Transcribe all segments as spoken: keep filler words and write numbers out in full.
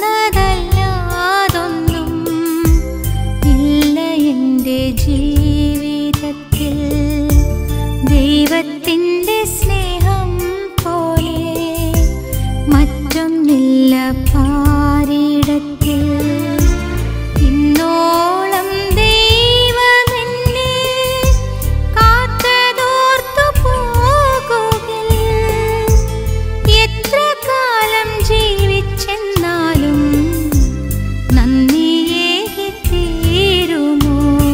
തന്നതല്ലാതൊന്നും ഇല്ല എൻ്റെ ജീവിതത്തിൽ. ദൈവത്തിൻ്റെ സ്നേഹം പോലെ മറ്റൊന്നില്ല പാരിടത്തിൽ. ഇന്നോളം ദൈവമെന്നെ കാത്തതോർത്തു പോകുകിൽ. എത്ര കാലം ജീവിച്ചെന്നാലും നന്ദിയേകി തീരുമോ?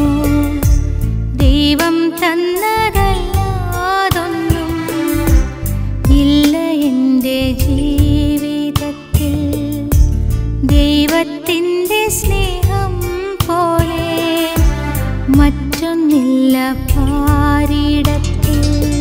ദൈവം തന്നതല്ലാതൊന്നും ഇല്ല എൻ്റെ ജീവിതത്തിൽ. ദൈവത്തിൻ്റെ സ്നേഹം പോലെ മറ്റൊന്നില്ല പാരിടത്തിൽ.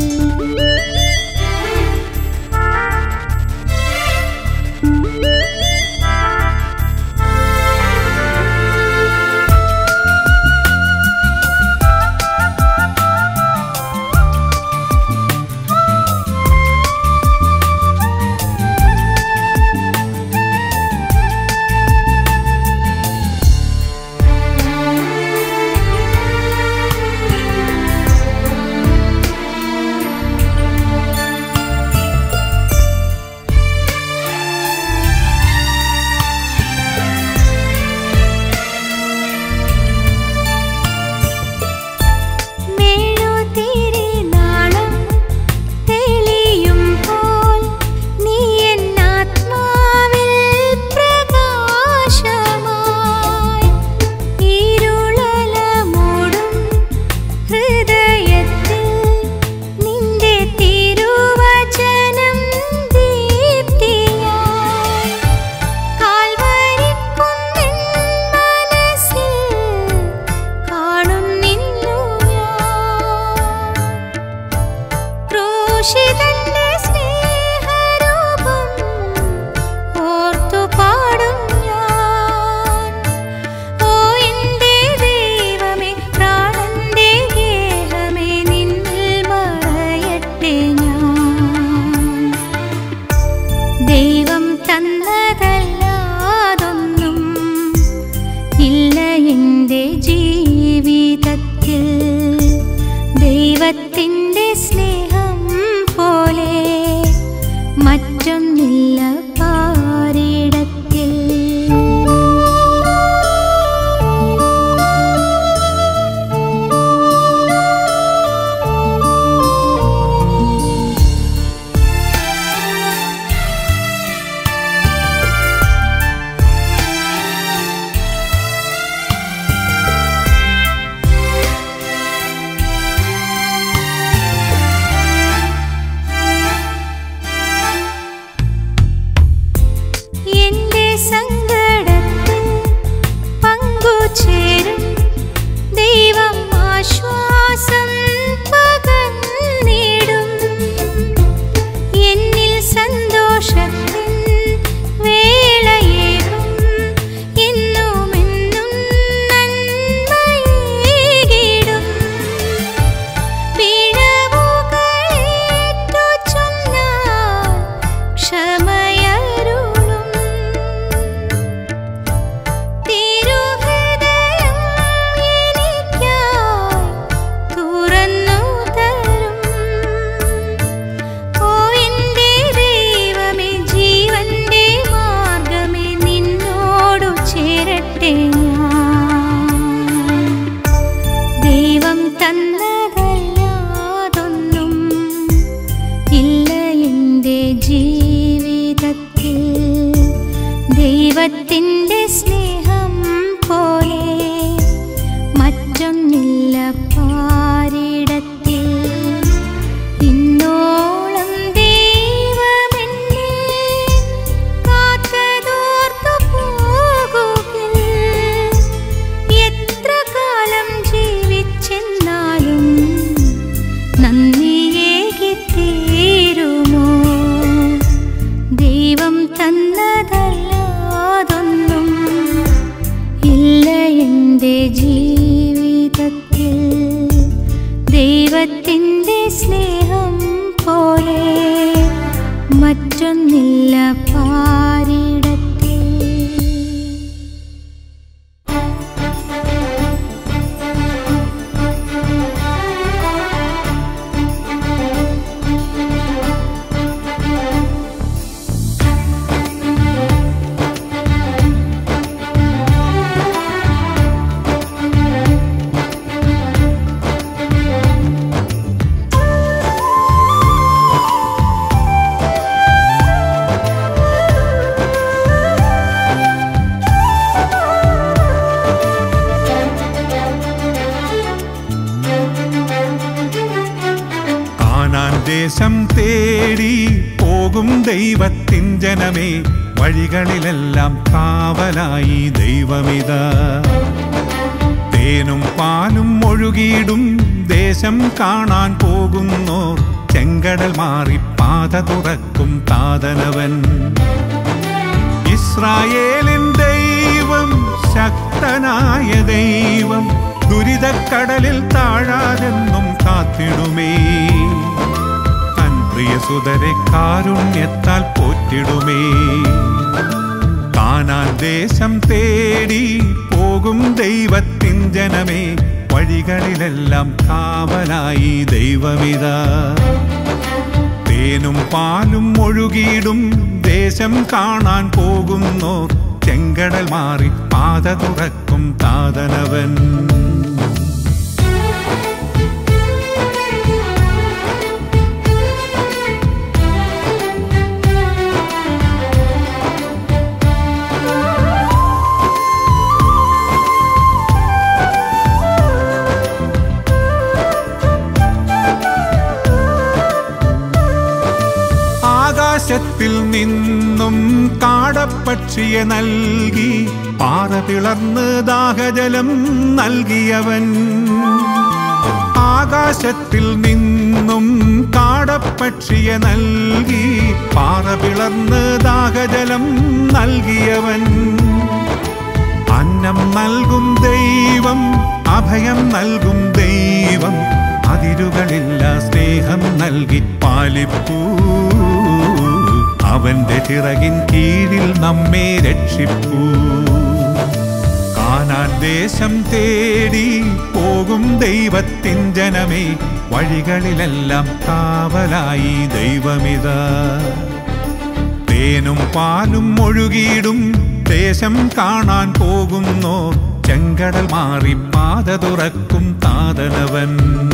ദൈവം തന്നതല്ലാതൊന്നും ഇല്ല എൻ്റെ ജീവിതത്തിൽ. ദൈവത്തിൻ്റെ സ്നേഹം പോലെ മറ്റൊന്നില്ല പാരിടത്തിൽ. ദൈവം തന്നതല്ലാതൊന്നും ഇല്ല എൻ്റെ ജീവിതത്തിൽ. ദൈവത്തിൻ്റെ സ്നേഹം പോലെ മറ്റൊന്നില്ല പാരിടത്തിൽ. ഇന്നോളം ദൈവമെന്നെ കാത്തതോർത്തു പോകുകിൽ. എത്ര കാലം ജീവിച്ചെന്നാലും നന്ദിയേകി തീരുമോ? ദൈവം തന്നതല്ലാതൊന്നും പോകും ദൈവത്തിൻ ജനമേ, വഴികളിലെല്ലാം കാവലായി ദൈവമിതാ. തേനും പാലും ഒഴുകിയിടും ദേശം കാണാൻ പോകുന്നു, ചെങ്കടൽ മാറി പാത തുറക്കും താതനവൻ. ഇസ്രായേലിൻ ദൈവം ശക്തനായ ദൈവം, ദുരിതക്കടലിൽ താഴാതെന്നും കാത്തിടുമേ. തൻ പ്രിയസുതരെ കാരുണ്യത്താൽ പോറ്റിടുമേ. കാനാൻ ദേശം തേടി പോകും ദൈവത്തിൻ ജനമേ, വഴികളിലെല്ലാം കാവലായി ദൈവമിതാ. തേനും പാലും ഒഴുകിയിടും ദേശം കാണാൻ പോകുന്നു, ചെങ്കടൽ മാറി പാത തുറക്കും താതനവൻ. ആകാശത്തിൽ നിന്നും കാടപ്പക്ഷിയെ നൽകി, പാറ പിളർന്ന് ദാഹജലം നൽകിയവൻ. ആകാശത്തിൽ നിന്നും കാടപ്പക്ഷിയെ നൽകി, പാറ പിളർന്ന് ദാഹജലം നൽകിയവൻ. അന്നം നൽകും ദൈവം, അഭയം നൽകും ദൈവം, അതിരുകളില്ല സ്നേഹം നൽകി പാലിപ്പൂ. അവന്റെ ചിറകിൻ കീഴിൽ നമ്മെ രക്ഷിപ്പൂ. കാനാൻ ദേശം തേടി പോകും ദൈവത്തിൻ ജനമേ, വഴികളിലെല്ലാം കാവലായി ദൈവമിതാ. തേനും പാലും ഒഴുകിയിടും ദേശം കാണാൻ പോകുന്നു, ചെങ്കടൽ മാറി പാത തുറക്കും താതനവൻ.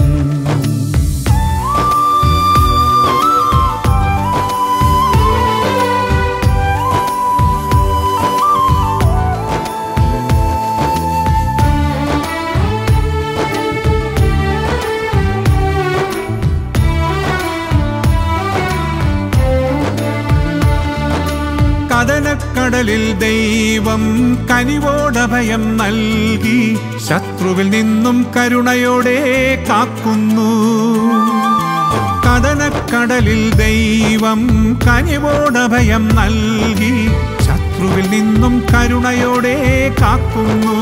കടലിൽ ദൈവം കനിവോടഭയം നൽകി, ശത്രുവിൽ നിന്നും കരുണയോടെ കാക്കുന്നു. കടനക്കടലിൽ ദൈവം കനിവോടഭയം നൽകി, ശത്രുവിൽ നിന്നും കരുണയോടെ കാക്കുന്നു.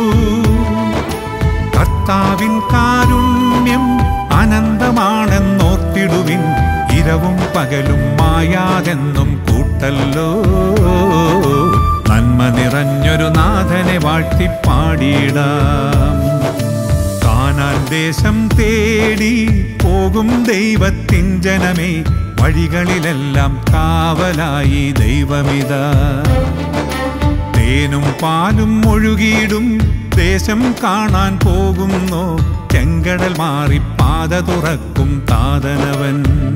കർത്താവിൻ കാരുണ്യം അനന്തമാണെന്നോർത്തിടുവിൻ, ഇരവും പകലും മായാതെന്നും കൂട്ടല്ലോ. നന്മ നിറഞ്ഞൊരു നാഥനെ വാഴ്ത്തിപ്പാടിയിടാം. കാനാൻ ദേശം തേടി പോകും ദൈവത്തിൻ ജനമേ, വഴികളിലെല്ലാം കാവലായി ദൈവമിതാ. തേനും പാലും ഒഴുകിയിടും ദേശം കാണാൻ പോകുന്നു, ചെങ്കടൽ മാറി പാത തുറക്കും താതനവൻ.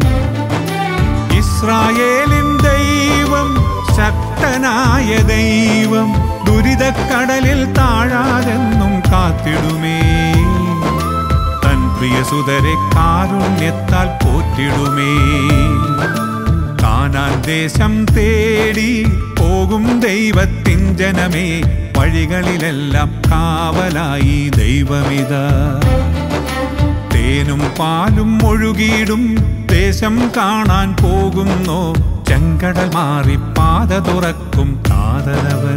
ഇസ്രായേലിൻ ദൈവം ശക്തനായ ദൈവം, ദുരിതക്കടലിൽ താഴാതെന്നും കാത്തിടുമേ. തൻ പ്രിയസുതരെ കാരുണ്യത്താൽ പോറ്റിടുമേ. കാനാൻ ദേശം തേടി പോകും ദൈവത്തിൻ ജനമേ, വഴികളിലെല്ലാം കാവലായി ദൈവമിതാ. തേനും പാലും ഒഴുകിയിടും ദേശം കാണാൻ പോകുന്നു, ചെങ്കടൽ മാറി പാത തുറക്കും താതനവൻ.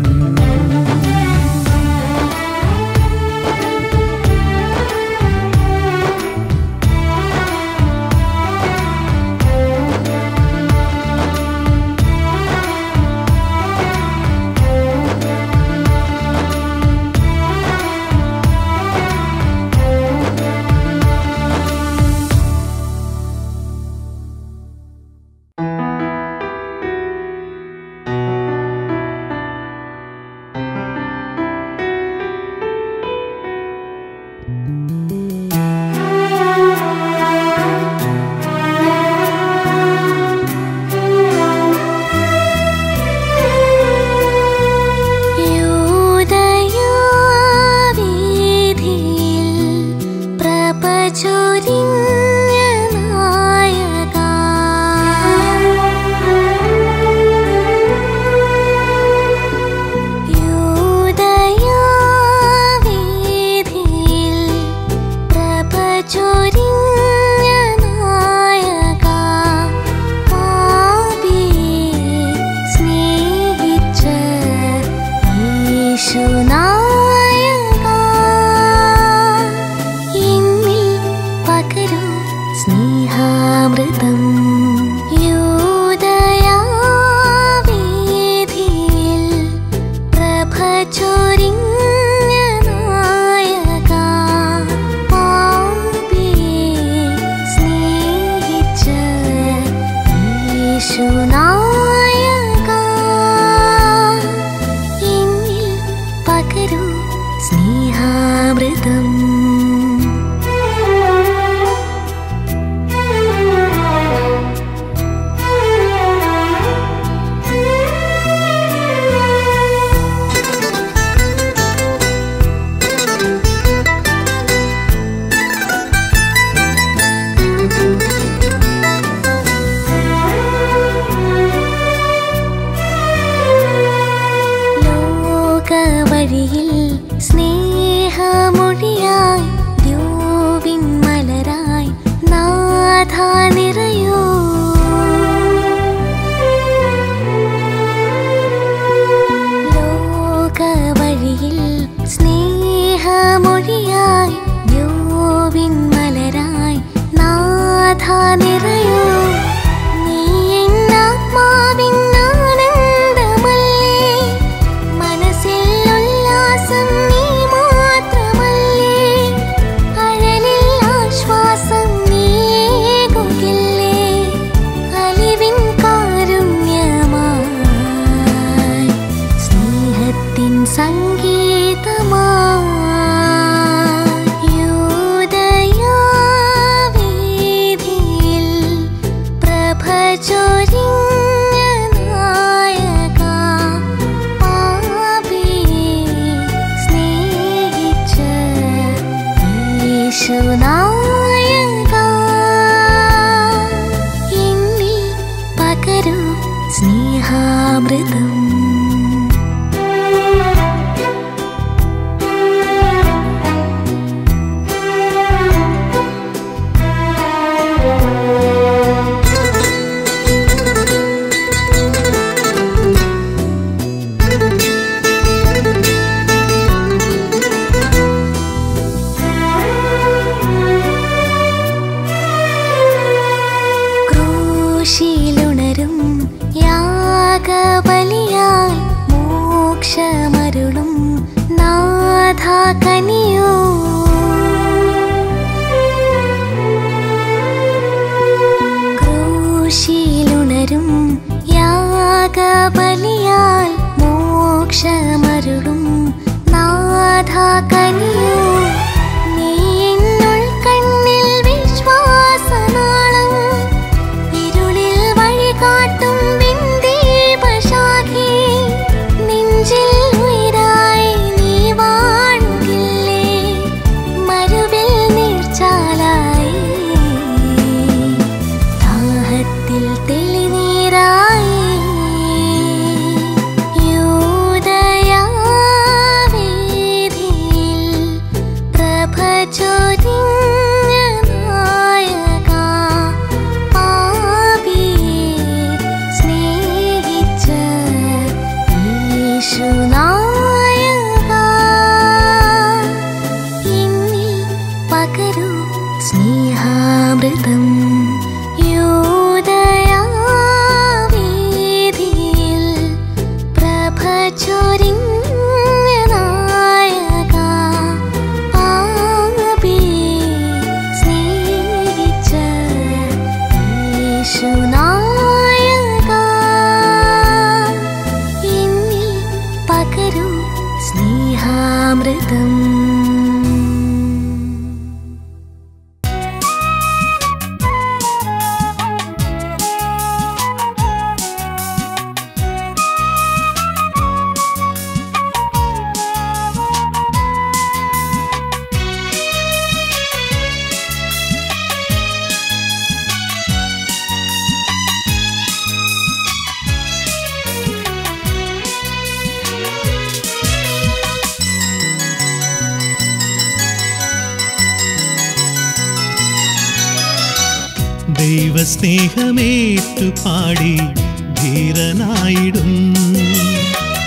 ദൈവസ്നേഹമേറ്റു പാടി ധീരനായിടും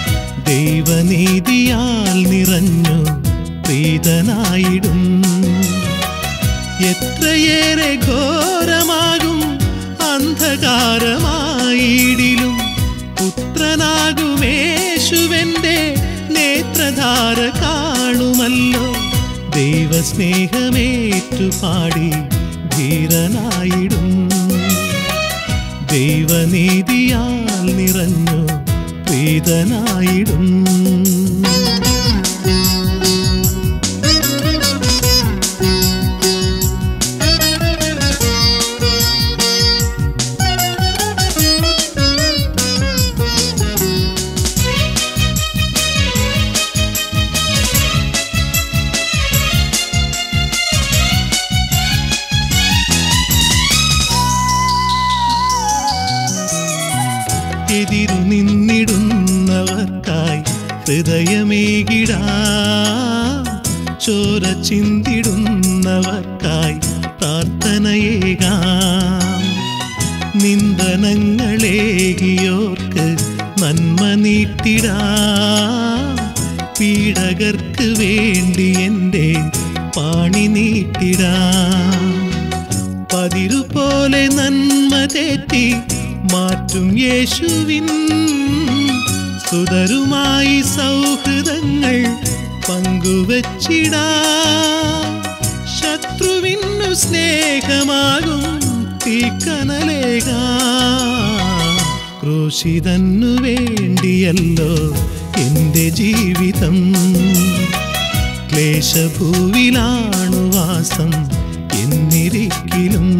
ദൈവനീതിയാൽ നിറഞ്ഞു പ്രീതനായിടും. എത്രയേറെ ഘോരമാകും അന്ധകാരമായിടിലും പുത്രനാകുമേശുവന്റെ നേത്രധാര കാണുമല്ലോ. ദൈവസ്നേഹമേറ്റുപാടി ധീരനായിടും. ദൈവനീതിയാൽ നിറഞ്ഞു പ്രീതനായിടും. എതിരു നിന്നിടുന്നവർക്കായി ഹൃദയമേകിടാം. ചോര ചിന്തിടുന്നവർക്കായി പ്രാർത്ഥനയേകാം. നിന്ദനങ്ങളേകിയോർക്ക് നന്മ നീട്ടിടാം. പീഡകർക്ക് വേണ്ടി എൻ്റെ പാണി നീട്ടിടാം. പതിരുപോലെ നന്മ തേറ്റി മാറ്റും യേശുവിൻ സുതരുമായി സൗഹൃദങ്ങൾ പങ്കുവച്ചിടാം. ശത്രുവിനു സ്നേഹമാകും തീക്കനലേകാം. ക്രൂശിതന്നു വേണ്ടിയല്ലോ എൻ്റെ ജീവിതം. ക്ലേശഭൂവിലാണു വാസം എന്നിരിക്കിലും.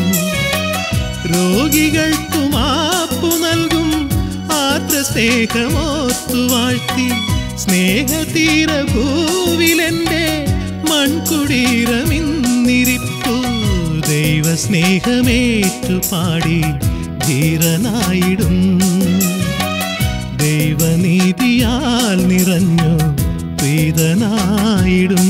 രോഗികൾക്കു മാപ്പു നൽകും ആർദ്ര സ്നേഹമോർത്തു വാഴ്ത്തി. സ്നേഹതീരഭൂവിലെൻ്റെ മൺകുടീരമിന്നിരിപ്പു. ദൈവസ്നേഹമേറ്റുപാടി ധീരനായിടും. ദൈവനീതിയാൽ നിറഞ്ഞു പ്രീതനായിടും.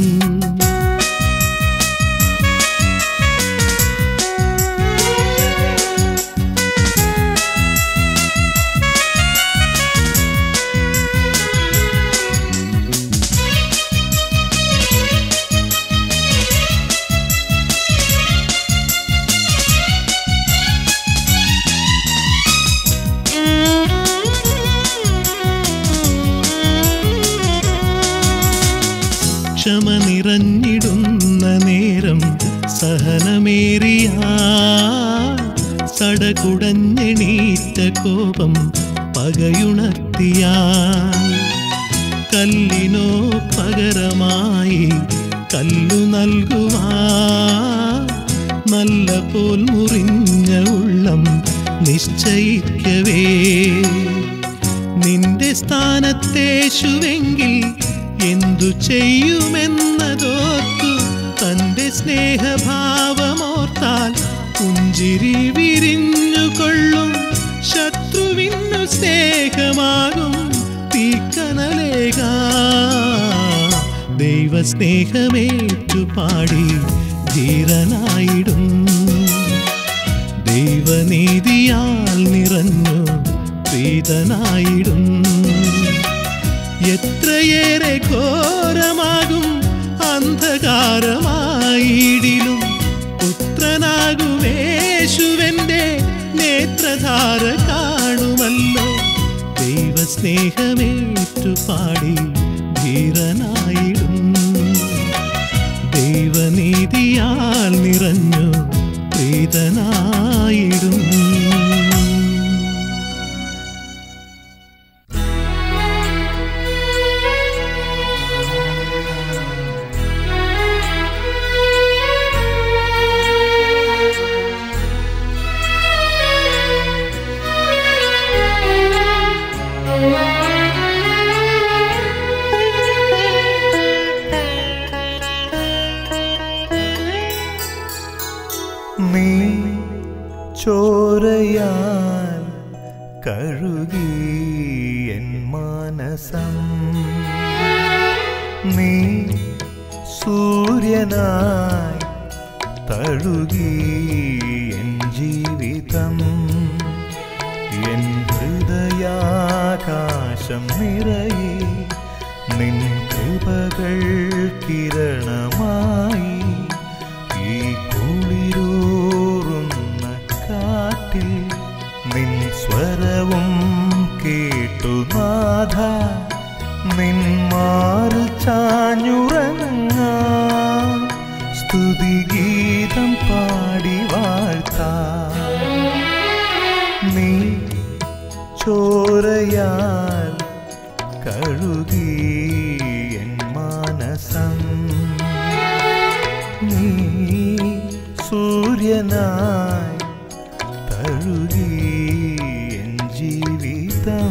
ക്ഷമ നിറഞ്ഞിടുന്ന നേരം സഹനമേറിയ സടകുടഞ്ഞെണീറ്റ കോപം പകയുണർത്തിയ കല്ലിനോ പകരമായി കല്ലു നൽകുവാൻ നല്ല പോൽ മുറിഞ്ഞ ഉള്ളം നിശ്ചയിക്കവേ. നിന്റെ സ്ഥാനത്തേശുവെങ്കിൽ എന്തു ചെയ്യുമെന്നതോർത്തു തൻ്റെ സ്നേഹഭാവമോർത്താൽ പുഞ്ചിരി വിരിഞ്ഞുകൊള്ളും. ശത്രുവിനു സ്നേഹമാകും തീക്കനലേകാം. ദൈവസ്നേഹമേറ്റുപാടി ധീരനായിടും. ദൈവനീതിയാൽ നിറഞ്ഞു പ്രീതനായിടും. എത്രയേറെ ഘോരമാകും അന്ധകാരമായിടിലും പുത്രനാകുമേശുവന്റെ നേത്രധാര കാണുമല്ലോ. ദൈവസ്നേഹമേറ്റുപാടി ധീരനായിടും. ദൈവനീതിയാൽ നിറഞ്ഞു പ്രീതനായിടും. നീ ചോരയാൽ കഴുകി എൻ മാനസം. നീ സൂര്യനായി തഴുകി എൻ ജീവിതം. എൻ ഹൃദയാകാശം നിറയെ നിൻ കൃപകൾ കിരണമായി ഈ കുളിരൂറുന്ന കാറ്റിൽ നിൻ സ്വരവും കേട്ടു നാഥ നിൻ മാറിൽ ചാഞ്ഞുറങ്ങാം സ്തുതിഗീതം പാടി വാഴ്ത്താം നീ ചോരയാൽ കഴുകി എൻ മാനസം നീ സൂര്യനായി തഴുകി എൻ ജീവിതം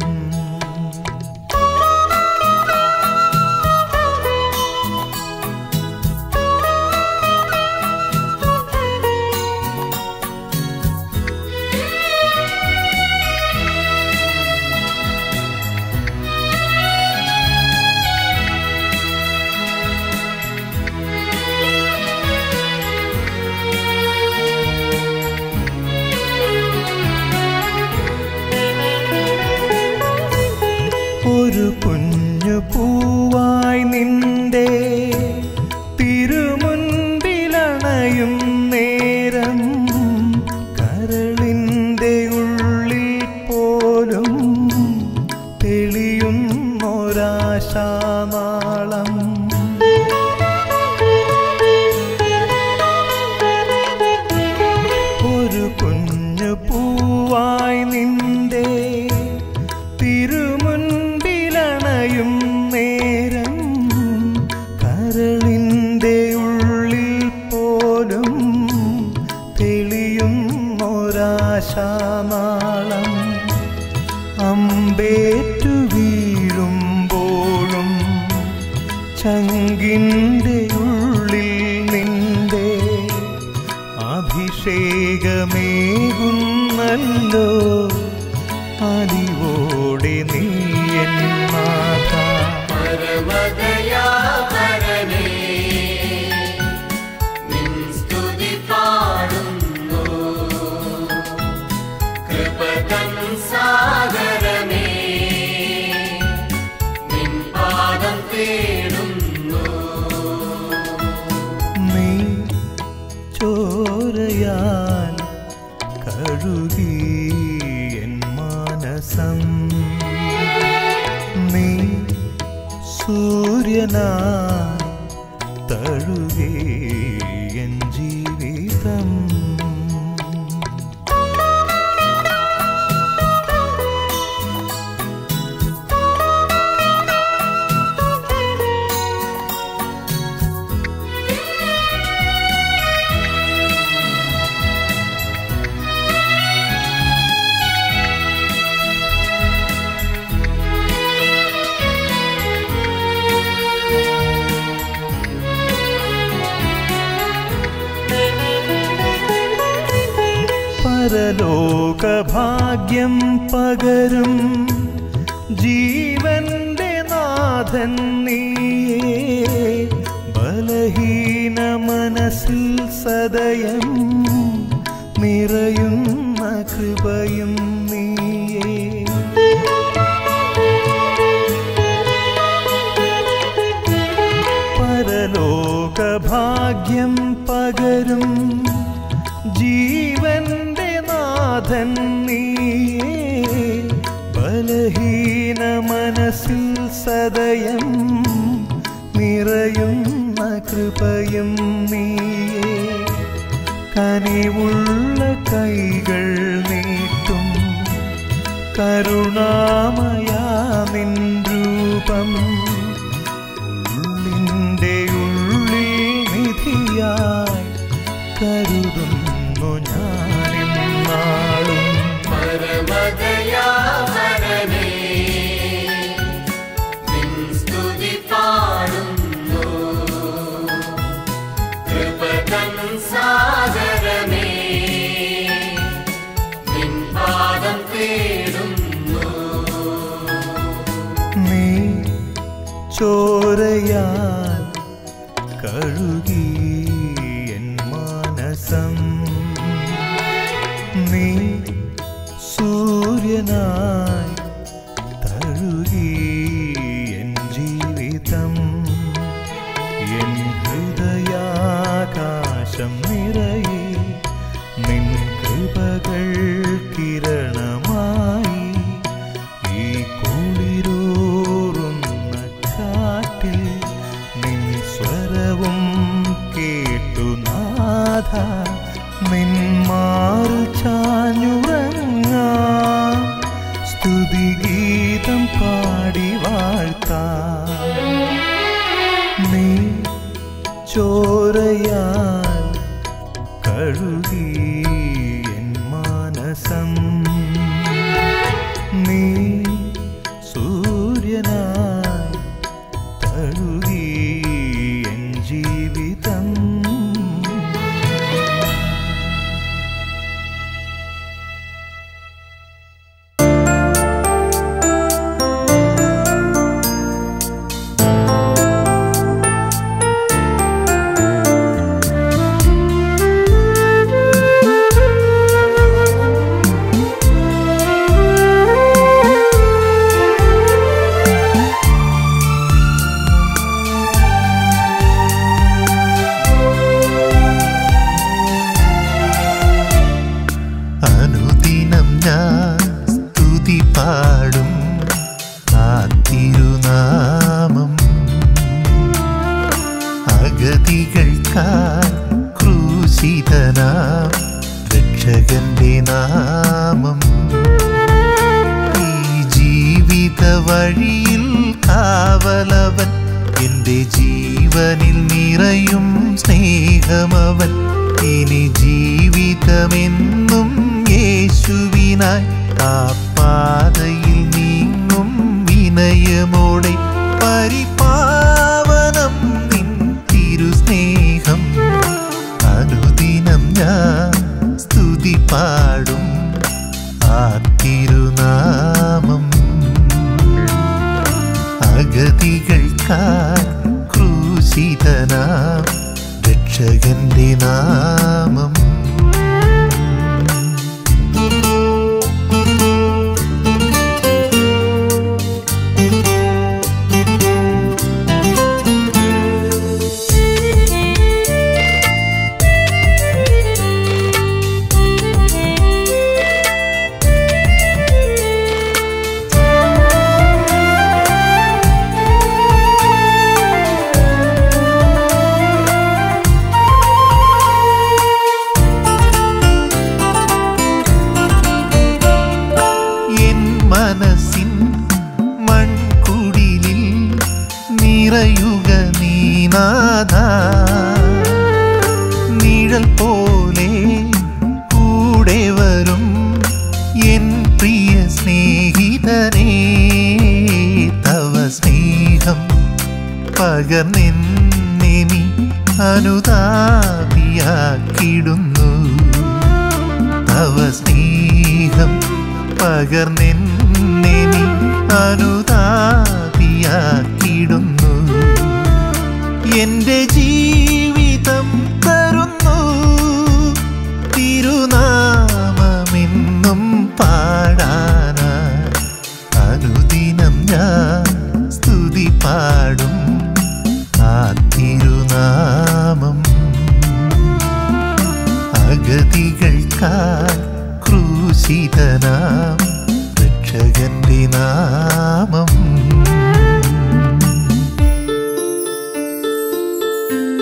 ഒരു കുഞ്ഞു പൂവായി നിന്റെ തിരുമുൻപിലണയും നേരം കരളിൻ്റെ ഉള്ളിൽ പോലും തെളിയുന്നൊരാശാനാളം ഒരു കുഞ്ഞു പൂവായി നിന്റെ തിരുമുൻപിലണയും നേരം കരളിൻ്റെ ഉള്ളിൽ പോലും തെളിയുന്നൊരാശാനാളം അമ്പേറ്റു വീഴുമ്പോഴും ചങ്കിൻ്റെ ഉള്ളിൽ നിന്റെ അഭിഷേകമേകുന്നല്ലോ അലിവോടെ നീ എൻ നാഥ പരമദയാപരനേ നിൻ സ്തുതി പാടുന്നു കൃപതൻ സാഗരമേ നിൻ പാദം തേടുന്നു നീ ചോരയാൽ കഴുകി എൻ മാനസം നീ സൂര്യനായി തഴുകി എൻ ജീവിതം പരലോകഭാഗ്യം പകരും ജീവന്റെ നാഥൻ നീയേ ബലഹീന മനസ്സിൽ സദയം നിറയുന്ന കൃപയും നീയേ പരലോകഭാഗ്യം പകരും ജീവന്റെ നാഥൻ നീയേ ബലഹീന മനസ്സിൽ സദയം നിറയുന്ന കൃപയും നീയേ കനിവുള്ള കൈകൾ നീട്ടും കരുണാമയാ നിൻ രൂപം ഉള്ളിൻ്റെ ഉള്ളിൽ നിധിയായി കരുതുന്നു ഞാനിന്നാളും പരമദയാപരനേ നിൻ സ്തുതി പാടുന്നു കൃപതൻ സാഗരമേ നിൻ പാദം തേടുന്നു നീ ചോരയാൽ കഴുകി എൻ മാനസം നീ സൂര്യ സൂര്യനായി തഴുകി എൻ ജീവിതം എൻ ഹൃദയാകാശം നിറയെ നിൻ കൃപകൾ കിരണമായി ഈ കുളിരൂറുന്ന കാറ്റിൽ നിൻ സ്വരവും കേട്ടു നാഥ നിൻ മാറു ചാഞ്ഞുറങ്ങാം സ്തുതിഗീതം പാടി വാഴ്ത്താം നീ ചോരയാൽ കഴുകി എൻ മാനസം നീ സൂര്യനായി തഴുകി എൻ ജീവിതം രക്ഷകന്റെ നാമം ഈ ജീവിത വഴിയിൽ കാവലവൻ എൻ്റെ ജീവനിൽ നിറയും സ്നേഹമവൻ ഇനി ജീവിതമെന്നും യേശുവിനായി ആ പാതയിൽ നീങ്ങും വിനയമോടെ പരിപാവനം നിൻ തിരുസ്നേഹം അനുദിനം ഞാൻ സ്തുതി പാടും ആ തിരുനാമം അഗതികൾക്കായി ക്രൂശിതനാം രക്ഷകന്റെ നാമം മനസ്സിൻ മൺകുടിലിൽ നിറയുക നീനാഥ നിഴൽ പോലെ കൂടെ വരും എൻ പ്രിയ സ്നേഹിതനേ തവ സ്നേഹം പകർന്നെന്നെ നീ അനുതാപിയാക്കിടുന്നു തവ സ്നേഹം പകർന്നെന്നെ നീ അനുതാപിയാക്കിടുന്നു എൻ്റെ ജീവിതം തരുന്നു തിരുനാമമെന്നും പാടാനായി അനുദിനം ഞാൻ സ്തുതി പാടും ആ തിരുനാമം അഗതികൾക്കായി ക്രൂശിതനാം രക്ഷകന്റെ നാമം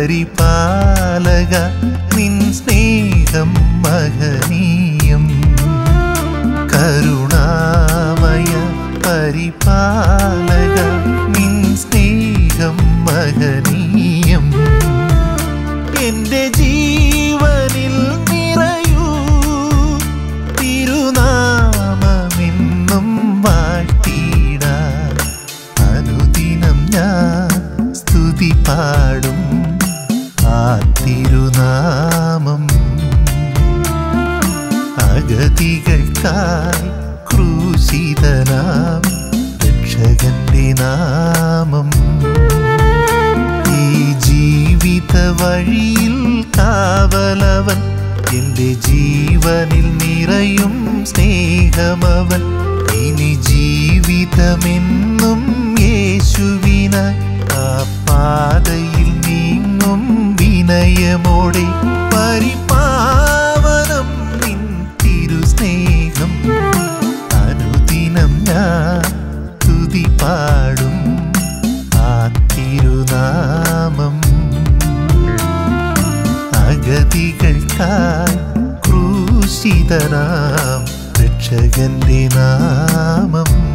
പരിപാലക നിൻ സ്നേഹം മഹനീയം കരുണാമയ പരിപാലക നിൻ സ്നേഹം മഹനീയം എൻ്റെ ജീവനിൽ നിറയൂ തിരുനാമമെന്നും വാഴ്ത്തിടാൻ അനുദിനം ഞാൻ സ്തുതി പാടും ആ തിരുനാമം അഗതികൾക്കായി ക്രൂശിതനാം രക്ഷകന്റെ നാമം ഈ ജീവിത വഴിയിൽ കാവലവൻ എൻ്റെ ജീവനിൽ നിറയും സ്നേഹമവൻ ഇനി ജീവിതമെന്നും യേശുവിനായി ആ പാതയിൽ നീങ്ങും വിനയമോടെ പരിപാവനം നിൻ തിരുസ്നേഹം അനുദിനം ഞാൻ തുതി പാടും ആ തിരുനാമം അഗതികൾക്കായി ക്രൂശിതനാം രക്ഷകന്റെ നാമം